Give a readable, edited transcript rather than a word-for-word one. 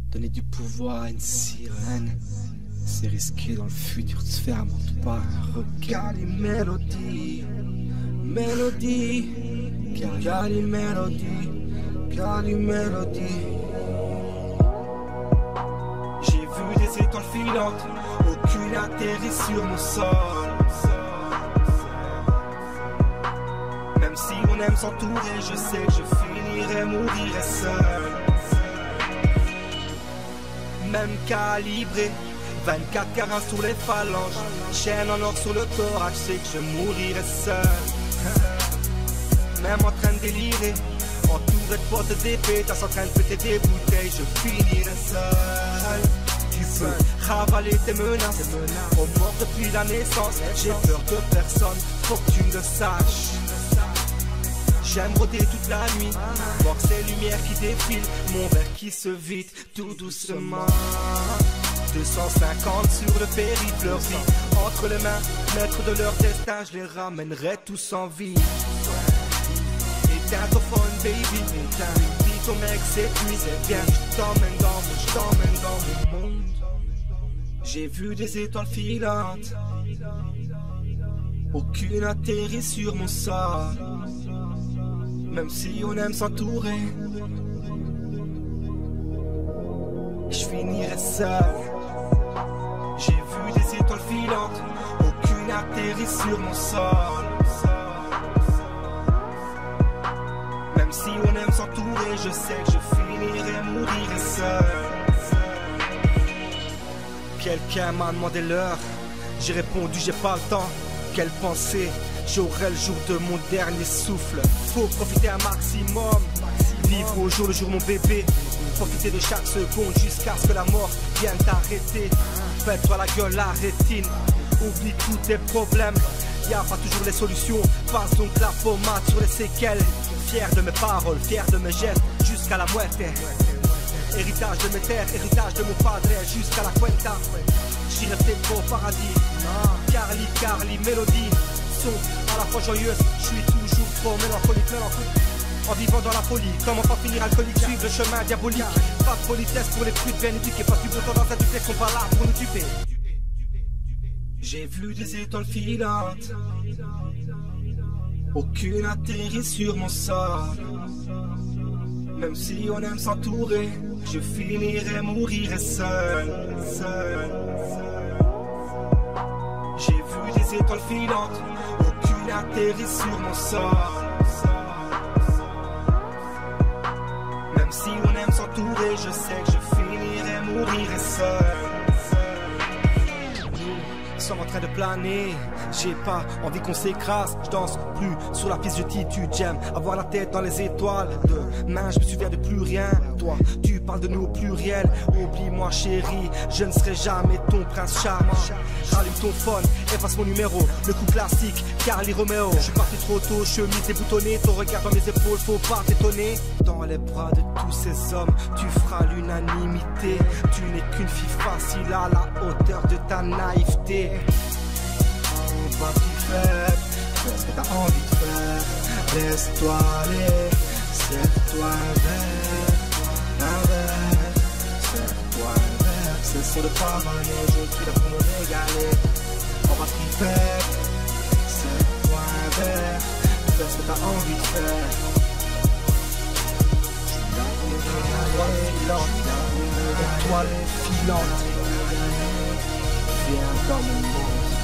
Donner du pouvoir à une sirène, c'est risqué dans le futur de se faire mordre par un requin. Cali Mélodie, Mélodie, Cali Mélodie, Cali Mélodie. J'ai vu des étoiles filantes, aucune atterrit sur mon sol. Même si on aime s'entourer, je sais que je finirai, mourirai seul. Même calibré, 24 carats sur les phalanges, chaîne en or sur le thorax, je sais que je mourirai seul. Même en train de délirer, entouré de potes d'épée, t'as en train de péter des bouteilles, je finirai seul. Tu peux ravaler tes menaces, on mort depuis la naissance, j'ai peur de personne, faut que tu le saches. J'aime rôder toute la nuit, voir ces lumières qui défilent, mon verre qui se vide tout doucement. 250 sur le périple, leur vie entre les mains, maîtres de leur destin, je les ramènerai tous en vie. Éteins ton phone baby, éteins, dis ton mec cette nuit, viens, je t'emmène dans mon monde. J'ai vu des étoiles filantes, aucune atterrit sur mon sol. Même si on aime s'entourer, je finirai seul. J'ai vu des étoiles filantes, aucune atterrit sur mon sol. Même si on aime s'entourer, je sais que je finirai, mourirai seul. Quelqu'un m'a demandé l'heure, j'ai répondu j'ai pas le temps. Quelle pensée, j'aurai le jour de mon dernier souffle. Faut profiter un maximum, vivre au jour le jour mon bébé. Profiter de chaque seconde jusqu'à ce que la mort vienne t'arrêter. Fais-toi la gueule, la rétine, oublie tous tes problèmes. Y'a pas toujours les solutions, passe donc la pommade sur les séquelles. Fier de mes paroles, fier de mes gestes, jusqu'à la muerte. Héritage de mes terres, héritage de mon padre, jusqu'à la cuenta. J'irai peut-être au paradis. Carly, mélodie, son à la fois joyeuse, je suis toujours trop mélancolique. En vivant dans la folie, comment pas finir alcoolique, suivre le chemin diabolique. Pas de politesse pour les putes bien éduquées, passe du bon temps dans un duplex, sont pas là pour nous tuer. J'ai vu des étoiles filantes, aucune atterrit sur mon sol. Même si on aime s'entourer, je finirai, mourirai seul. J'ai vu des étoiles filantes, aucune atterrit sur mon sol. Même si on aime s'entourer, je sais que je finirai, mourirai seul. Nous sommes en train de planer, j'ai pas envie qu'on s'écrase. Je danse plus sur la piste, je titube, j'aime avoir la tête dans les étoiles. Demain je me souviens de plus rien, toi tu parles de nous au pluriel. Oublie-moi chérie, je ne serai jamais ton prince charmant. Rallume ton phone, efface mon numéro, le coup classique, Carly Romeo. Je suis parti trop tôt, chemise déboutonnée, ton regard dans mes épaules, faut pas t'étonner. Dans les bras de tous ces hommes, tu feras l'unanimité. Tu n'es qu'une fille facile à la hauteur de ta naïveté. On va t'y faire, fais ce que t'as envie de faire. Laisse-toi aller, serre-toi un verre, serre-toi un verre. C'est sur le pavané, je suis là pour me régaler. On va t'y faire, serre-toi un verre, fais ce que t'as envie de faire. Étoile filante, viens dans mon monde.